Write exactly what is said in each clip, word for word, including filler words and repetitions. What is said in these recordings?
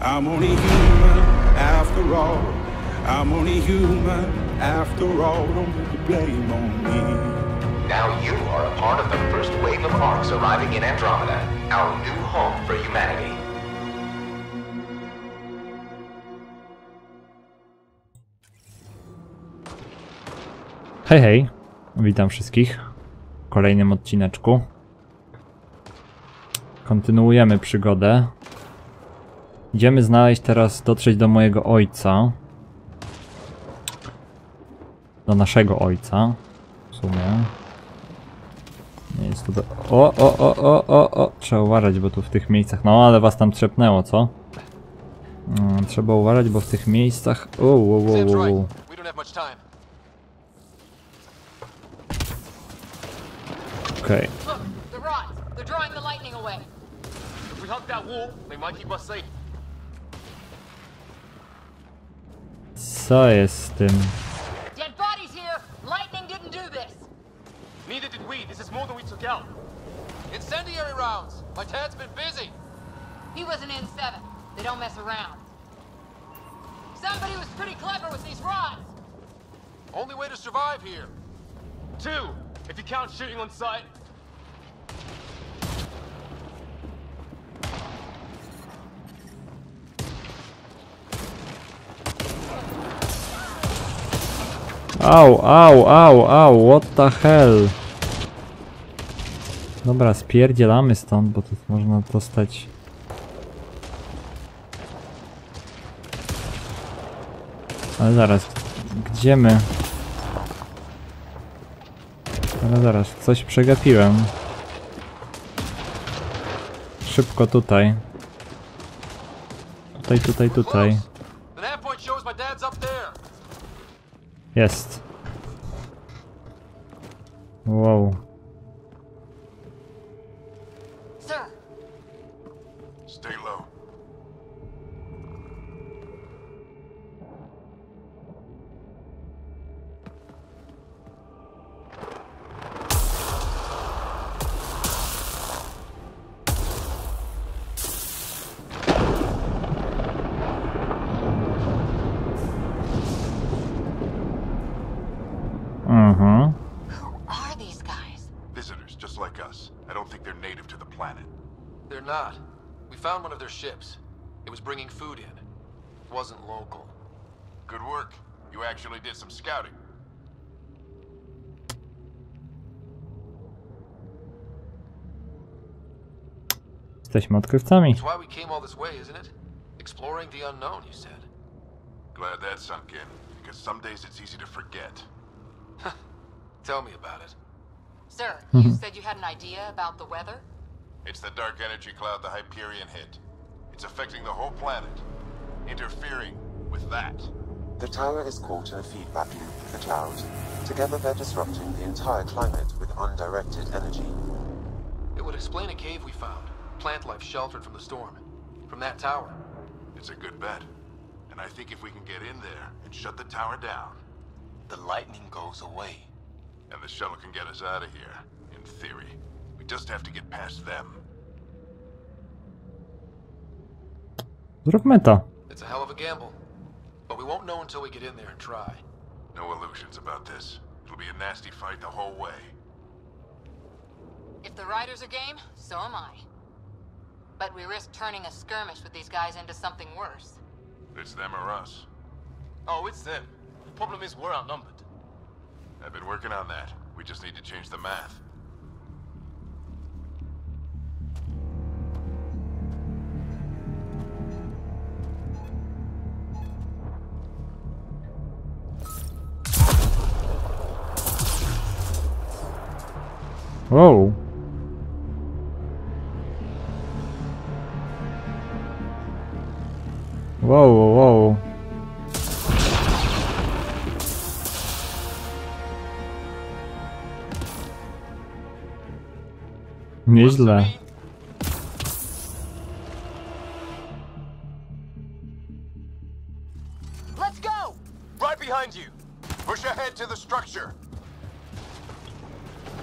I'm only human after all. I'm only human after all. Don't put the blame on me. Now you are a part of the first wave of arcs arriving in Andromeda, our new home for humanity. Hej, hej. Witam wszystkich w kolejnym odcineczku. Kontynuujemy przygodę. Idziemy znaleźć teraz, dotrzeć do mojego ojca. Do naszego ojca. W sumie. Nie jest to do... O, o, o, o, o, o. Trzeba uważać, bo tu w tych miejscach... No, ale was tam trzepnęło, co? Hmm, trzeba uważać, bo w tych miejscach... O, o, o, o, o. Okej. Co jest z tym? Dead bodies here. Lightning didn't do this. Neither did we. This is more than we took out. Incendiary rounds. My dad's been busy. He wasn't in seven. They don't mess around. Somebody was pretty clever with these rods. Only way to survive here. Two, if you count shooting on sight. Au, au, au, au, what the hell? Dobra, spierdzielamy stąd, bo tu można dostać... Ale zaraz, gdzie my? Ale zaraz, coś przegapiłem. Szybko tutaj. Tutaj, tutaj, tutaj. Jest. Wow. Sir. Stay low. Uh-huh. Who are these guys? Visitors, just like us. I don't think they're native to the planet. They're not. We found one of their ships. It was bringing food in. It wasn't local. Good work. You actually did some scouting. Jesteśmy odkrywcami. That's why we came all this way, isn't it? Exploring the unknown, you said. Glad that sunk in, because some days it's easy to forget. Tell me about it. Sir, you said you had an idea about the weather? It's the dark energy cloud the Hyperion hit. It's affecting the whole planet, interfering with that. The tower is caught in a feedback loop with the cloud. Together they're disrupting the entire climate with undirected energy. It would explain a cave we found. Plant life sheltered from the storm. From that tower. It's a good bet. And I think if we can get in there and shut the tower down, the lightning goes away. And the shuttle can get us out of here, in theory. We just have to get past them. Zróbmy to. It's a hell of a gamble. But we won't know until we get in there and try. No illusions about this. It'll be a nasty fight the whole way. If the riders are game, so am I. But we risk turning a skirmish with these guys into something worse. It's them or us. Oh, it's them. The problem is we're outnumbered. I've been working on that. We just need to change the math. Wow. Wow, wow, wow. Nieźle. Let's go! Right behind you. Push ahead to the structure.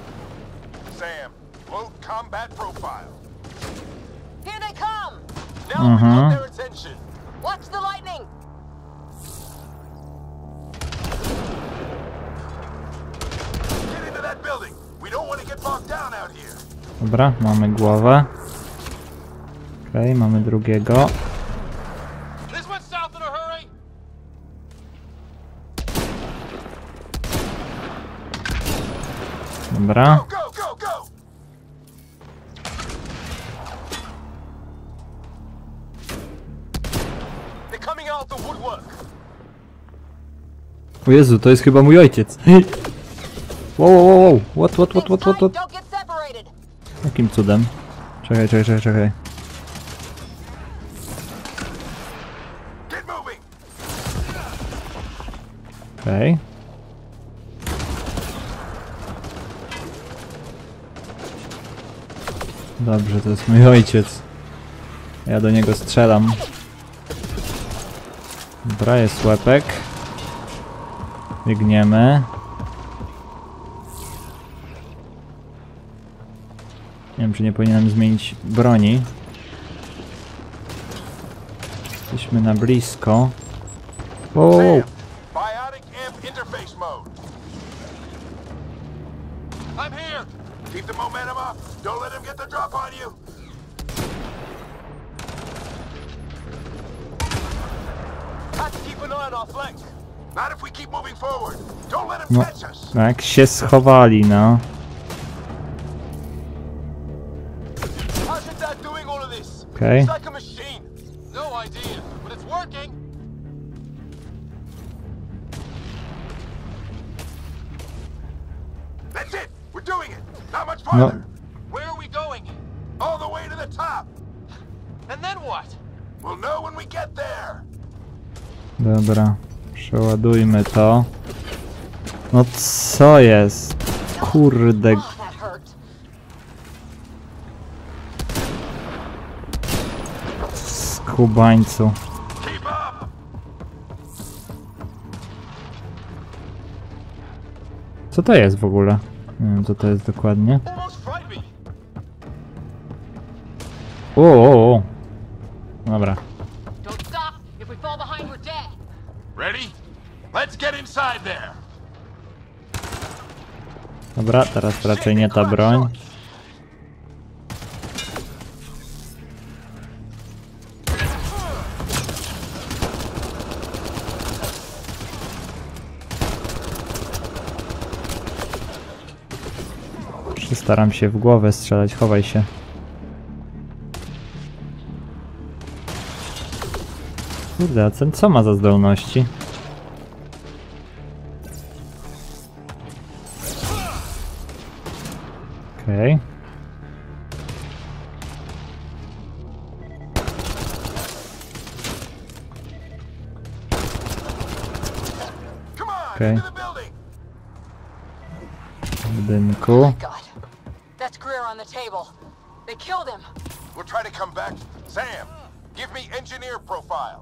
Sam, load combat profile. Here they come! Mhm. Watch the lightning! Get into that building. We don't want to get bogged down out here. Dobra, mamy głowę. Okej, okay, mamy drugiego. This one's south in a hurry. Dobra. Go, go, go, go. They're coming out the woodwork. O Jezu, to jest chyba mój ojciec. Wow, wow, wow, wow. What, what, what, what, what, what? Don't get separated! Jakim cudem? Czekaj, czekaj, czekaj, czekaj. Get moving. Okej. Okay. Dobrze, to jest mój ojciec. Ja do niego strzelam. Dobra, jest łepek. Biegniemy. Nie wiem, czy nie powinienem zmienić broni. Jesteśmy na blisko. Wow. Biotic amp interface mode. I'm here. Keep the momentum up. Don't let him get the drop on you. Have to keep an eye on our flanks. Not if we keep moving forward. Don't let him No, catch us. tak się schowali, no. How's it that doing all of this? Okej. It's like a machine. No idea, but it's working. That's it. We're doing it. Not much farther. No. Where are we going? All the way to the top. And then what? We'll know when we get there. Dobra, przeładujmy to. No co jest? Kurde. Oh, that hurt. Skubańcu. Keep up. Co to jest w ogóle? Nie wiem, co to jest dokładnie. Almost fried me. O, o, o. Dobra. Don't stop! If we fall behind, we're dead! Ready? Let's get inside there. Dobra, teraz raczej nie ta broń. Staram się w głowę strzelać, chowaj się. Kurde, a ten co ma za zdolności? Okej. Okay. Okej. Okay. W budynku. God, that's Greer on the table. They killed him. We'll try to come back. Sam, give me engineer profile.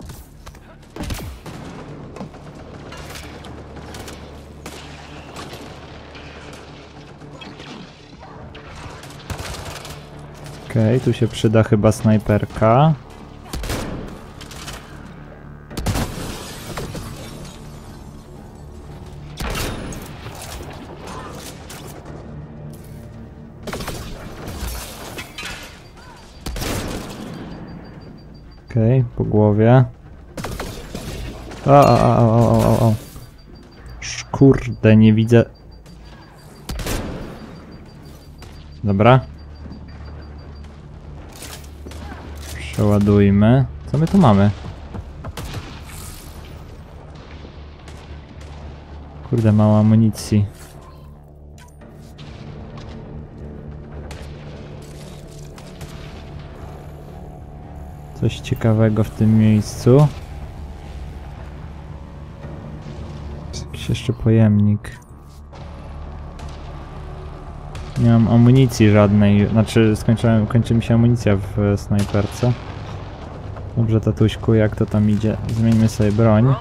Okej, okay, tu się przyda chyba snajperka. Okej, okay, po głowie. O, o, o, o, o, o, o. Kurde, nie widzę. Dobra. Przeładujmy. Co my tu mamy? Kurde, mało amunicji. Coś ciekawego w tym miejscu. Jakiś jeszcze pojemnik. Nie mam amunicji żadnej, znaczy skończyłem, kończy mi się amunicja w snajperce. Dobrze, tatuśku, jak to tam idzie? Zmieńmy sobie broń.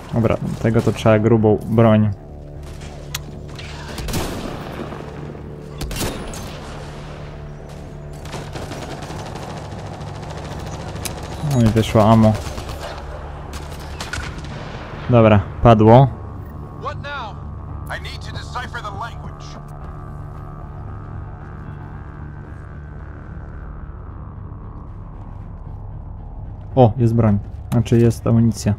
Dobra, tego to trzeba grubą broń. No i wyszło ammo. Dobra, padło. What now? I need to decipher the language. O, jest broń. Znaczy jest amunicja.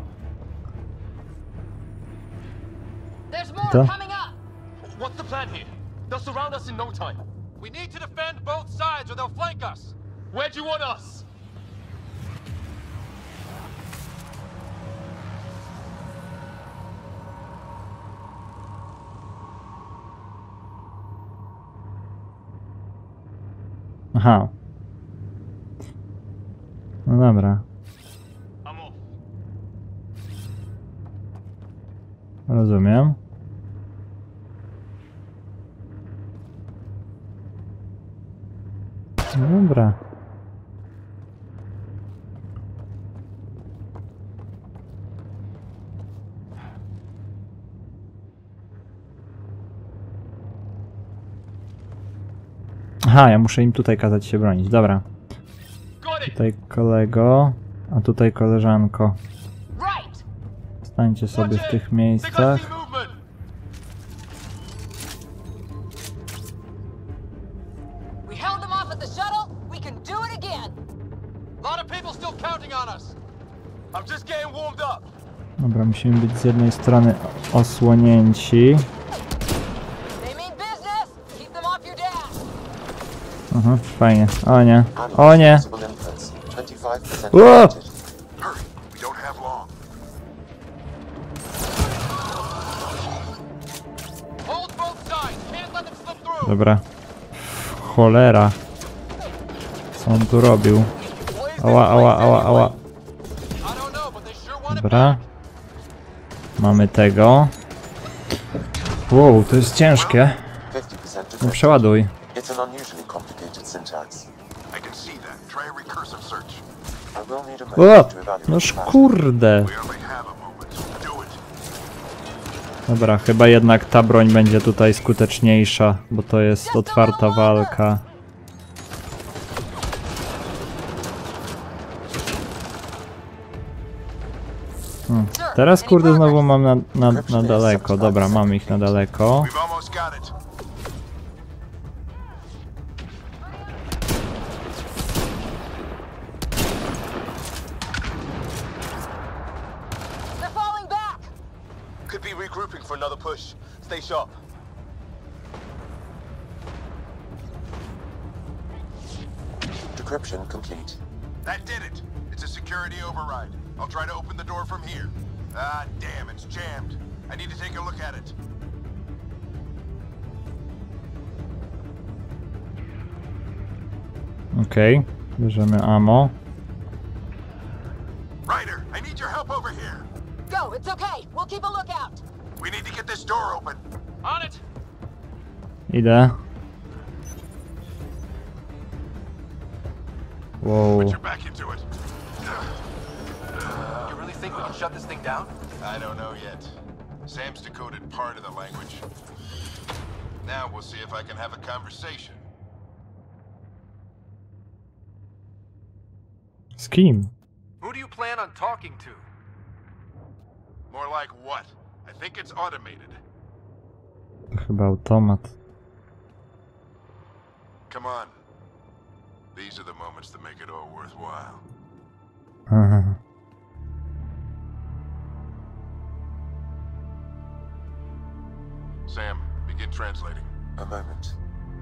There's more Da. coming up. What's the plan here? They'll surround us in no time. We need to defend both sides or they'll flank us. Where do you want us? Aha. No dobra. I'm off. Rozumiem. No dobra. Aha, ja muszę im tutaj kazać się bronić. Dobra. Got it. Tutaj kolego, a tutaj koleżanko. Right. Stańcie sobie w tych They got miejscach. sea movement. We held them off at the shuttle. We can do it again. A lot of people still counting on us. I'm just getting warmed up. Dobra, musimy być z jednej strony osłonięci. They mean business. Keep them off your dash. Mhm, fajnie. O nie. And O nie. possible inputs, twenty-five percent Whoa! completed. Hurry. We don't have long. Hold both sides. Can't let them slip through. Dobra. Cholera. Co on tu robił? Ała, ała, ała, ała. I don't know, but they sure want it Dobra. back. Mamy tego. Wow, to jest ciężkie. fifty percent No decrypted. przeładuj. It's an unusually complicated syntax. I can see that. Try a recursive search. I will need a O! moment to evaluate Noż the pattern. kurde. We only have a moment. Do it. Dobra, chyba jednak ta broń będzie tutaj skuteczniejsza, bo to jest otwarta walka. Hmm. Teraz kurde znowu mam na, na, na daleko. Dobra, mam ich na daleko. We've almost got it. They're falling back. Could be regrouping for another push. Stay sharp. Decryption complete. That did it. It's a security override. I'll try to open the door from here. Ah, damn, it's jammed. I need to take a look at it. Okej, okay. Bierzemy ammo. Ryder, I need your help over here. Go. It's okay. We'll keep a lookout. We need to get this door open. On it. Idę. Wow. Put your back into it. You really think we can shut this thing down? I don't know yet. Sam's decoded part of the language. Now we'll see if I can have a conversation. Z kim? Who do you plan on talking to? More like what? I think it's automated. To chyba automat. Come on. These are the moments that make it all worthwhile. Aha. Sam, begin translating. A moment.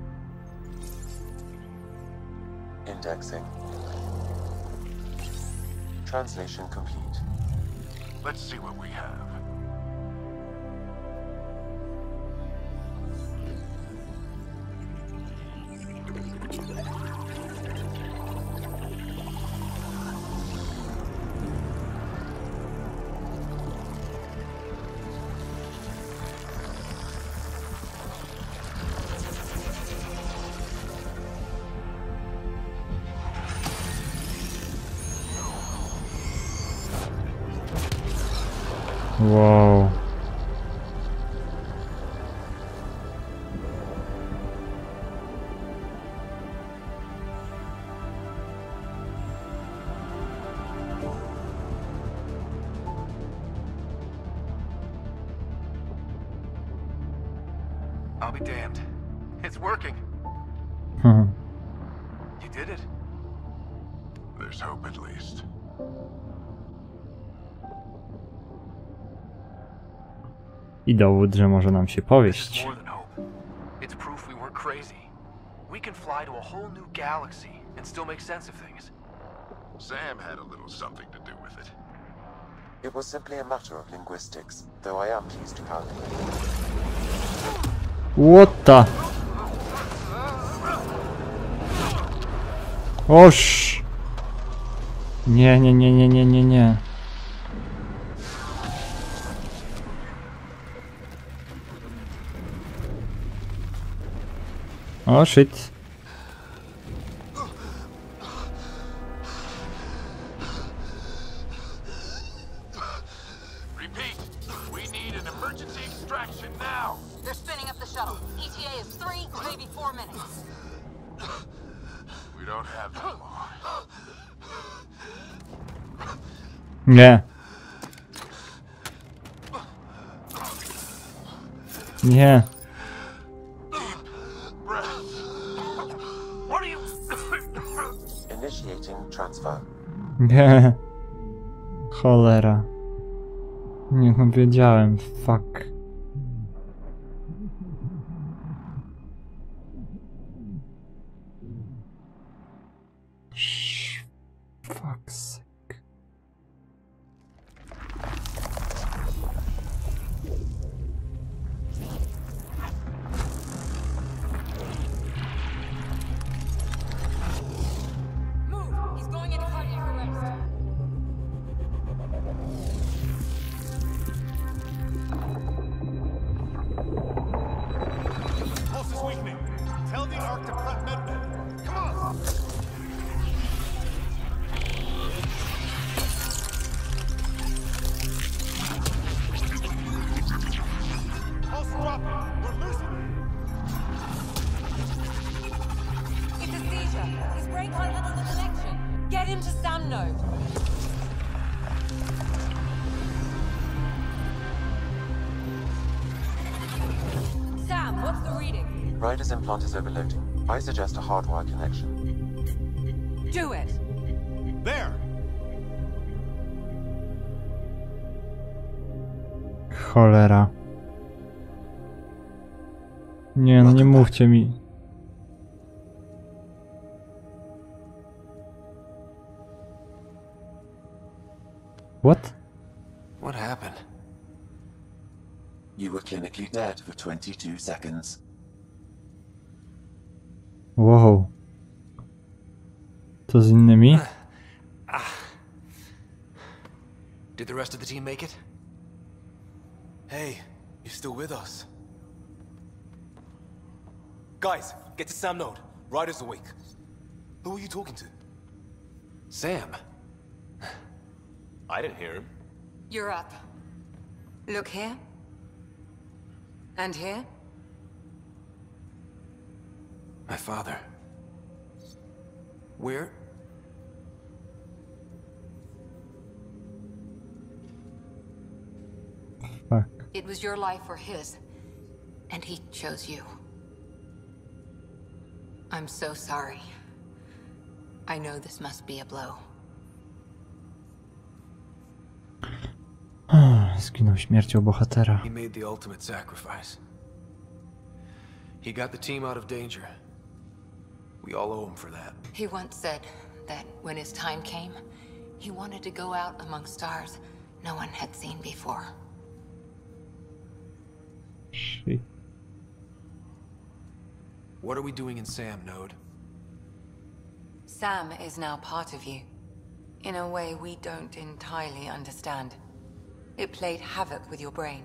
Indexing. Translation complete. Let's see what we have. Wow. I'll be damned. It's working. Hmm. You did it. There's hope at least. I dowód, że może nam się This is powieść. more than hope. It's proof we weren't crazy. We can fly to a whole new galaxy and still make sense of things. Sam had a little something to do with it. It was simply a matter of linguistics, though I am pleased to calculate. What the? Oż! Nie, nie, nie, nie, nie, nie, nie. O, shit. Repeat, we need an emergency extraction now. They're spinning up the shuttle. E T A is three, maybe four minutes. We don't have that long. Nie. Nie. What are you? Initiating transfer. Nie. Cholera. Nie, no wiedziałem. Fuck. Sh- Fuck's sake. Move! He's going into cardiac arrest. Pulse is weakening. Tell the Ark to prep medbay. Come on! Pulse dropping. We're losing. It's a seizure. His brain can't handle the connection. Get him to Sam node. Sam, what's the reading? Ryder's implant is overloading. I suggest a hardwire connection. Do it. There! Cholera. Nie, no nie mówcie mi. What? What happened? You were clinically dead for twenty-two seconds. Wow. To z innymi? Did the rest of the team make it? Hey, you're still with us. Guys, get to Sam node. Ryder's awake. Who are you talking to? Sam. I didn't hear him. You're up. Look here. And here. My father. Where? Fuck. It was your life or his. And he chose you. I'm so sorry. I know this must be a blow. Zginął śmiercią bohatera. He made the ultimate sacrifice. He got the team out of danger. We all owe him for that. He once said that when his time came, he wanted to go out among stars no one had seen before. Shit. What are we doing in Sam node? Sam is now part of you, in a way we don't entirely understand. It played havoc with your brain.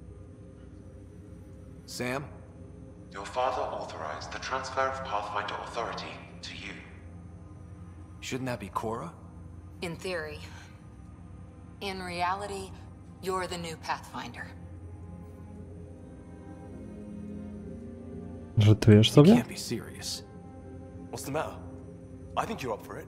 Sam? Your father authorized the transfer of Pathfinder authority to you. Shouldn't that be Cora? In theory. In reality, You're the new Pathfinder. Żartujesz You sobie? can't be serious. What's the matter? I think you're up for it.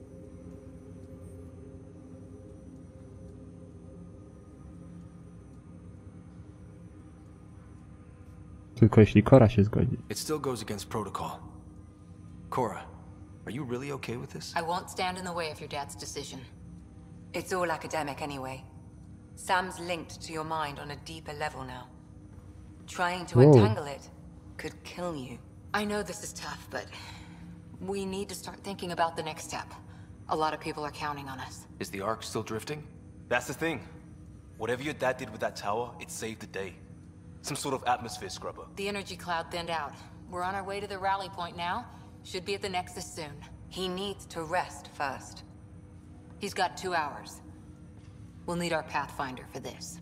Tylko jeśli Cora się zgodzi. It still goes against protocol. Cora, are you really okay with this? I won't stand in the way of your dad's decision. It's all academic anyway. Sam's linked to your mind on a deeper level now. Trying to Whoa. untangle it could kill you. I know this is tough, but we need to start thinking about the next step. A lot of people are counting on us. Is the Ark still drifting? That's the thing. Whatever your dad did with that tower, it saved the day. Some sort of atmosphere scrubber. The energy cloud thinned out. We're on our way to the rally point now. Should be at the Nexus soon. He needs to rest first. He's got two hours. We'll need our Pathfinder for this.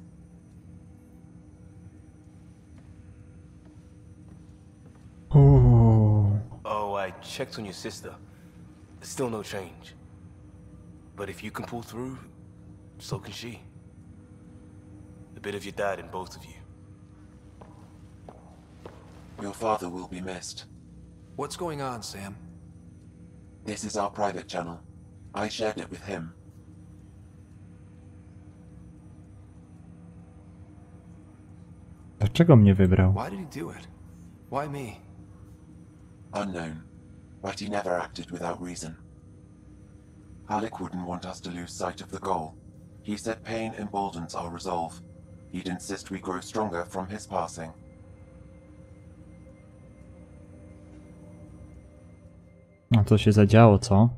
Uuu. Oh, I checked on your sister. Still no change. But if you can pull through, so can she. A bit of your dad in both of you. Your father will be missed. What's going on, Sam? This is our private channel. I shared it with him. Dlaczego mnie wybrał? Why did he do it? Why me? Unknown, but he never acted without reason. Halleck wouldn't want us to lose sight of the goal. He said pain emboldens our resolve. He'd insist we grow stronger from his passing. No to się zadziało, co?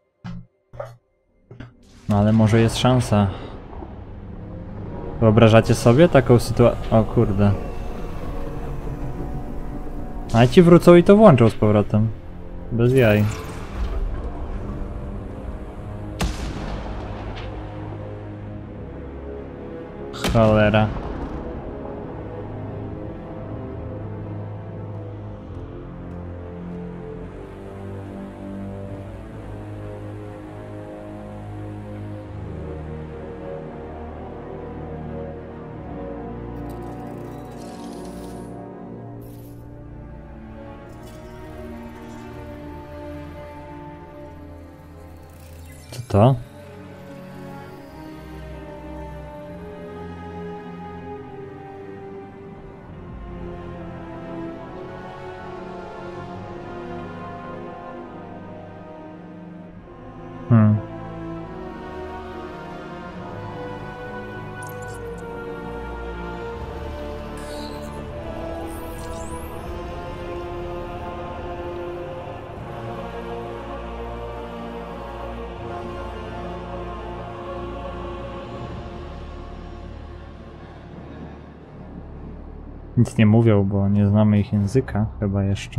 No ale może jest szansa. Wyobrażacie sobie taką sytuację? O kurde. A ci wrócą i to włączą z powrotem. Bez jaj. Cholera. Co to? Hmm. Nic nie mówią, bo nie znamy ich języka chyba jeszcze.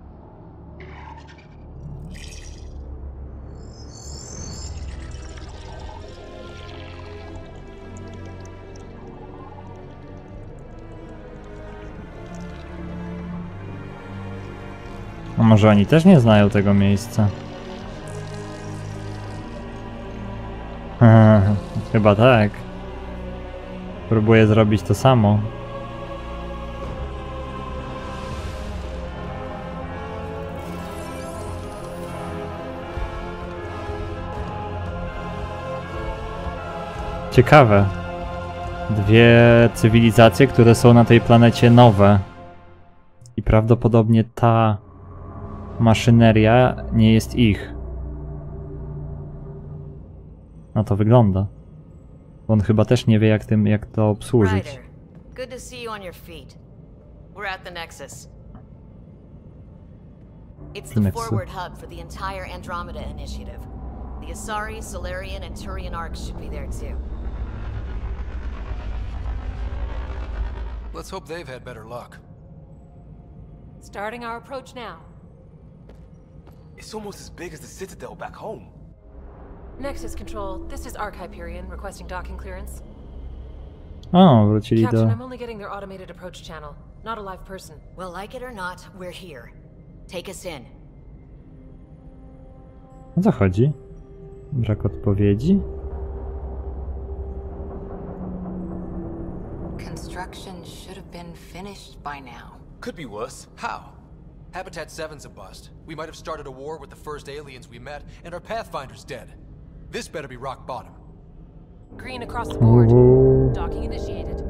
A może oni też nie znają tego miejsca? Chyba tak. Próbuję zrobić to samo. Ciekawe. Dwie cywilizacje, które są na tej planecie nowe. I prawdopodobnie ta maszyneria nie jest ich. No to wygląda. Bo on chyba też nie wie jak tym, jak to obsłużyć. Ryder, good to see you on your feet. We're at the Nexus. It's the Nexus. forward hub for the entire Andromeda Initiative. The Asari, Solarian, and Turian arcs should be there too. Let's hope they've had better luck. Starting our approach now. It's almost as big as the Citadel back home. Nexus Control, this is Arc Hyperion requesting docking clearance. O, wrócili Captain, do... I'm only getting their automated approach channel, not a live person. Well, like it or not, we're here. Take us in. O co chodzi? Brak odpowiedzi? construction should have been finished by now. Could be worse. How? Habitat seven's a bust. We might have started a war with the first aliens we met, and our Pathfinder's dead. This better be rock bottom. Green across the board. Docking initiated.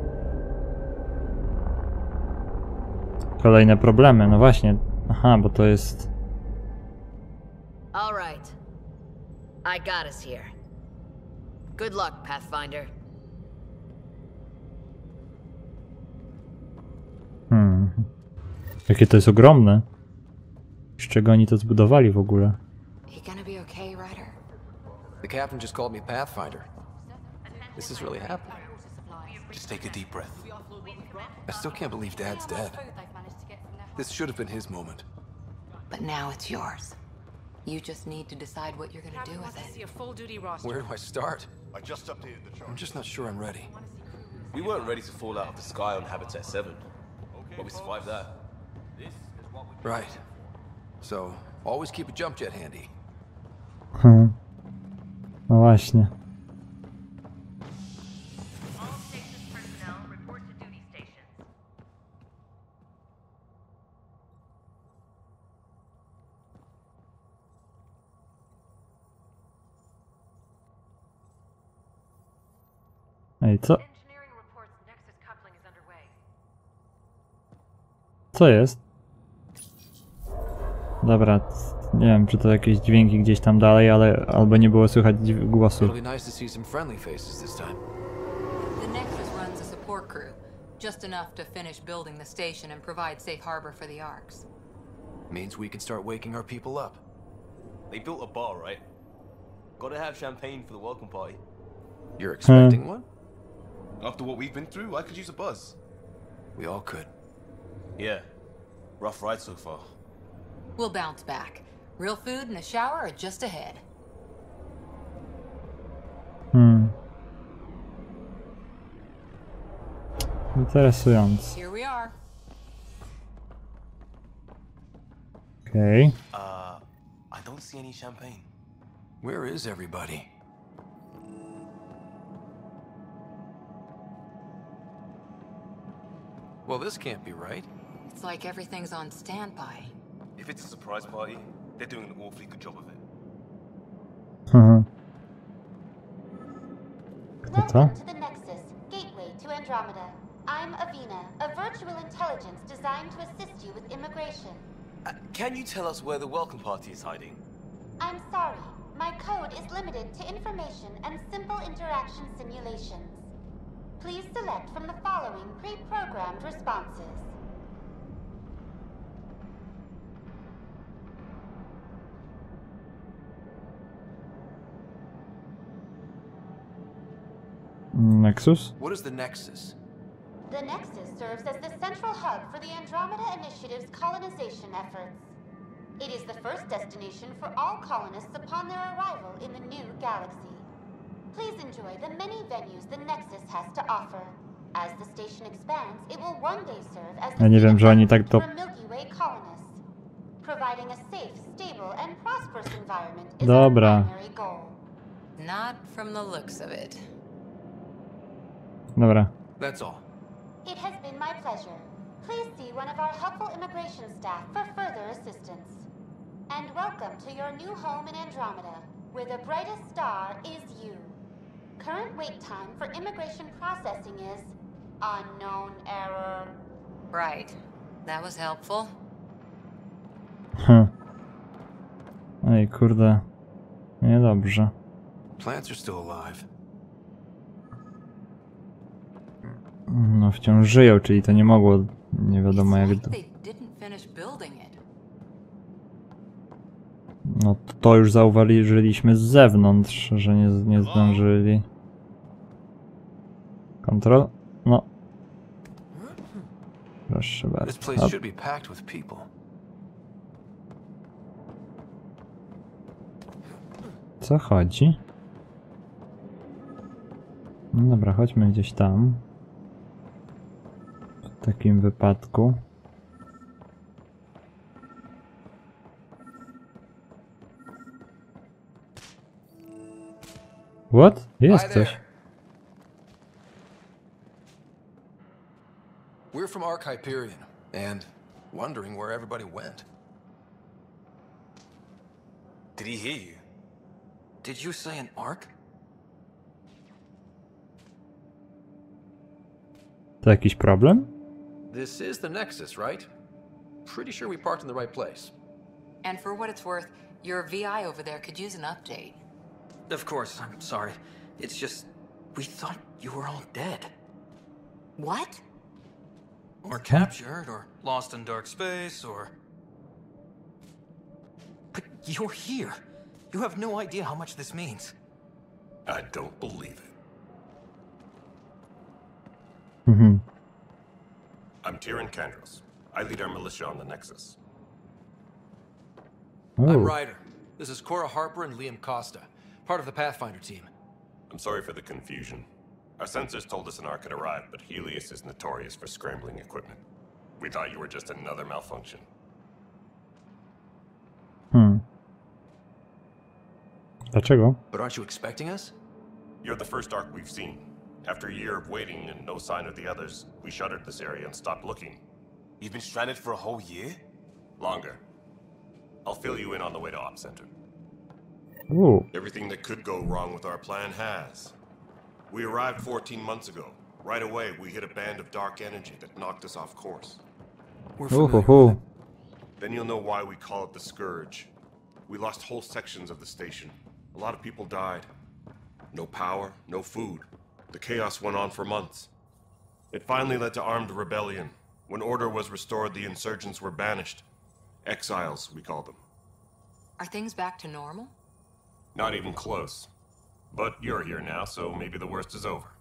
Kolejne problemy, no właśnie. Aha, bo to jest... All right. I got us here. Good luck, Pathfinder. Hmm. Jakie to jest ogromne. Z czego oni to zbudowali w ogóle? You gonna be okay, Ryder? The captain just called me Pathfinder. This is really happening. Just take a deep breath. I still can't believe Dad's dead. This should have been his moment. But now it's yours. You just need to decide what you're gonna do with it. See a full duty roster. Where do I start? I just updated the chart. I'm just not sure I'm ready. We weren't ready to fall out of the sky on Habitat seven, but we survived that. Right. So, always keep a jump jet handy. Hmm. No właśnie. Ej, co? Co jest? Dobra, nie wiem, czy to jakieś dźwięki gdzieś tam dalej, ale albo nie było słychać głosu. It'll be nice to see some friendly faces this time. The Nexus runs a support crew, just enough to finish building the station and provide safe harbor for the Arks. Means we can start waking our people up. They built a bar, right? Gotta have champagne for the welcome party. You're expecting one? After what we've been through, I could use a buzz. We all could. Yeah. Rough ride so far. We'll bounce back. Real food and a shower are just ahead. Hmm. Interesujące. Here we are. Okej. Okay. Uh, I don't see any champagne. Where is everybody? Well, this can't be right. It's like everything's on standby. If it's a surprise party, they're doing an awfully good job of it. Mhm. Welcome to the Nexus, gateway to Andromeda. I'm Avina, a virtual intelligence designed to assist you with immigration. Uh, can you tell us where the welcome party is hiding? I'm sorry. My code is limited to information and simple interaction simulations. Please select from the following pre-programmed responses. Nexus? What is the Nexus? The Nexus serves as the central hub for the Andromeda Initiative's colonization efforts. It is the first destination for all colonists upon their arrival in the new galaxy. Please enjoy the many venues the Nexus has to offer. As the station expands, it will one day serve as the Ja nie wiem, że oni tak to... for Milky Way colonists. Providing a safe, stable, and prosperous environment is Dobra. our primary goal. Not from the looks of it. Dobra. That's all. It has been my pleasure. Please see one of our helpful immigration staff for further assistance. And welcome to your new home in Andromeda, where the brightest star is you. Current wait time for immigration processing is unknown error. Right. That was helpful. Hm. Ej, kurde. Niedobrze. Plants are still alive. No wciąż żyją, czyli to nie mogło, nie wiadomo jak... No to już zauważyliśmy z zewnątrz, że nie, nie zdążyli. Kontrol? No. Proszę bardzo. Co chodzi? No dobra, chodźmy gdzieś tam. W takim wypadku. What? Jest coś. We're from Ark Hyperion, and wondering where everybody went. Did he hear you? Did you say an Ark? To jakiś problem? This is the Nexus, right? Pretty sure we parked in the right place. And for what it's worth, your V I over there could use an update. Of course, I'm sorry. It's just, we thought you were all dead. What? Or captured, or lost in dark space, or... But you're here. You have no idea how much this means. I don't believe it. Mhm. I'm Tyrion Kandros. I lead our militia on the Nexus. Oh. I'm Ryder. This is Cora Harper and Liam Costa, part of the Pathfinder team. I'm sorry for the confusion. Our sensors told us an Ark had arrived, but Helios is notorious for scrambling equipment. We thought you were just another malfunction. Hmm. Dlaczego? But aren't you expecting us? You're the first Ark we've seen. After a year of waiting and no sign of the others, we shuttered this area and stopped looking. You've been stranded for a whole year? Longer. I'll fill you in on the way to Op Center. Ooh. Everything that could go wrong with our plan has. We arrived fourteen months ago. Right away, we hit a band of dark energy that knocked us off course. We're Ooh, familiar hoo, with hoo. it. Then you'll know why we call it the Scourge. We lost whole sections of the station. A lot of people died. No power, no food. The chaos went on for months. It finally led to armed rebellion. When order was restored, the insurgents were banished. Exiles, we call them. Are things back to normal? Not even close. But you're here now, so maybe the worst is over.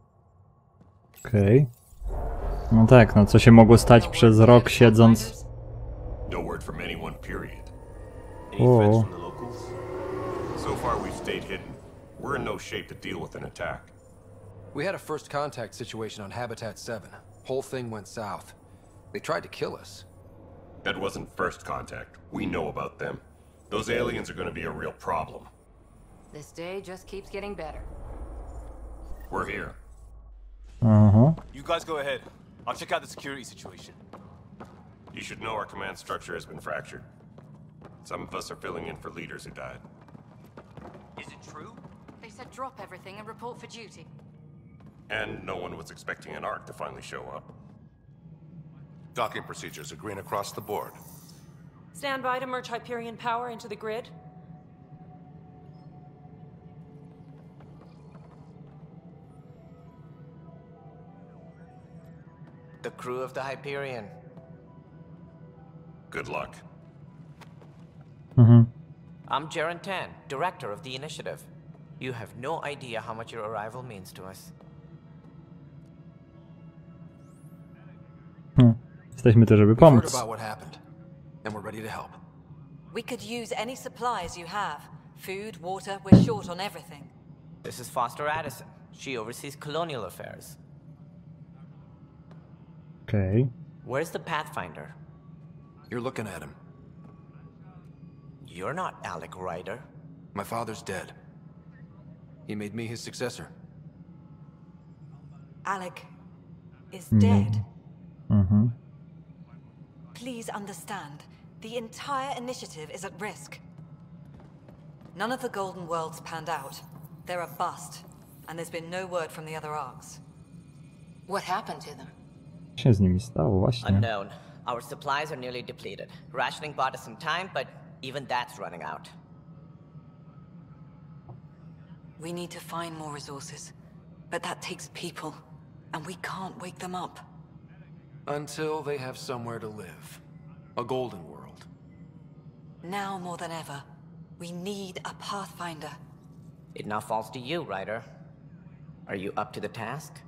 Okej. No tak, no co się mogło stać przez rok siedząc... No word from anyone, period. Any threats O. from the locals? So far, we've stayed hidden. We're in no shape to deal with an attack. We had a first contact situation on Habitat seven. Whole thing went south. They tried to kill us. That wasn't first contact. We know about them. Those aliens are going to be a real problem. This day just keeps getting better. We're here. Aha. You guys go ahead. I'll check out the security situation. You should know our command structure has been fractured. Some of us are filling in for leaders who died. Is it true? They said drop everything and report for duty. And no one was expecting an Ark to finally show up. Docking procedures are green across the board. Stand by to merge Hyperion power into the grid. The crew of the Hyperion. Good luck. Mhm. I'm Jaren Tan, director of the initiative. You have no idea how much your arrival means to us. Hm. Jesteśmy tu, żeby We've heard pomóc. about what happened, and we're ready to help. We could use any supplies you have. Food, water, we're short on everything. This is Foster Addison. She oversees colonial affairs. Okej. Where's the Pathfinder? You're looking at him. You're not Alec Ryder. My father's dead. He made me his successor. Alec is Mhm. dead. Mhm. Please understand, the entire initiative is at risk. None of the Golden Worlds panned out. They're a bust, and there's been no word from the other arcs. What happened to them? Co się z nimi stało właśnie? Unknown. Our supplies are nearly depleted. Rationing bought us some time, but even that's running out. We need to find more resources, but that takes people, and we can't wake them up. Until they have somewhere to live. A golden world. Now more than ever, we need a Pathfinder. It now falls to you, Ryder. Are you up to the task?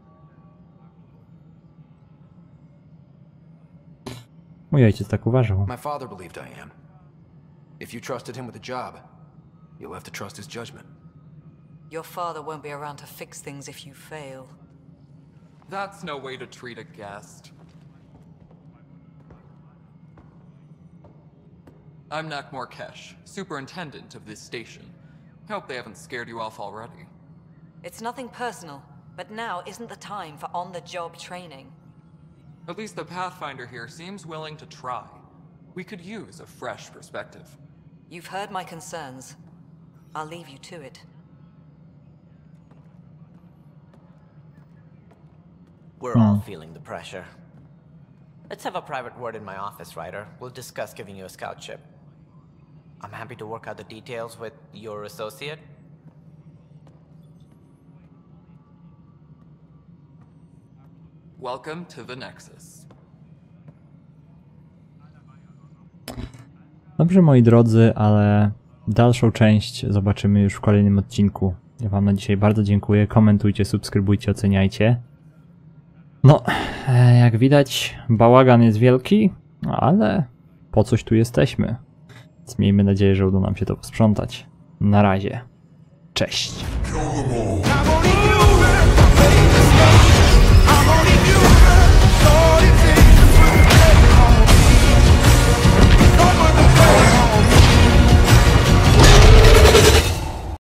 Mój ojciec tak uważał. My father believed I am. If you trusted him with a job, you'll have to trust his judgment. Your father won't be around to fix things if you fail. That's no way to treat a guest. I'm Nak Morkesh, superintendent of this station. Hope they haven't scared you off already. It's nothing personal, but now isn't the time for on-the-job training. At least the Pathfinder here seems willing to try. We could use a fresh perspective. You've heard my concerns. I'll leave you to it. We're all feeling the pressure. Let's have a private word in my office, Ryder. We'll discuss giving you a scout ship. I'm happy to work out the details with your associate. Welcome to the Nexus. Dobrze, moi drodzy, ale dalszą część zobaczymy już w kolejnym odcinku. Ja wam na dzisiaj bardzo dziękuję. Komentujcie, subskrybujcie, oceniajcie. No, jak widać, bałagan jest wielki, ale po coś tu jesteśmy. Więc miejmy nadzieję, że uda nam się to posprzątać. Na razie. Cześć.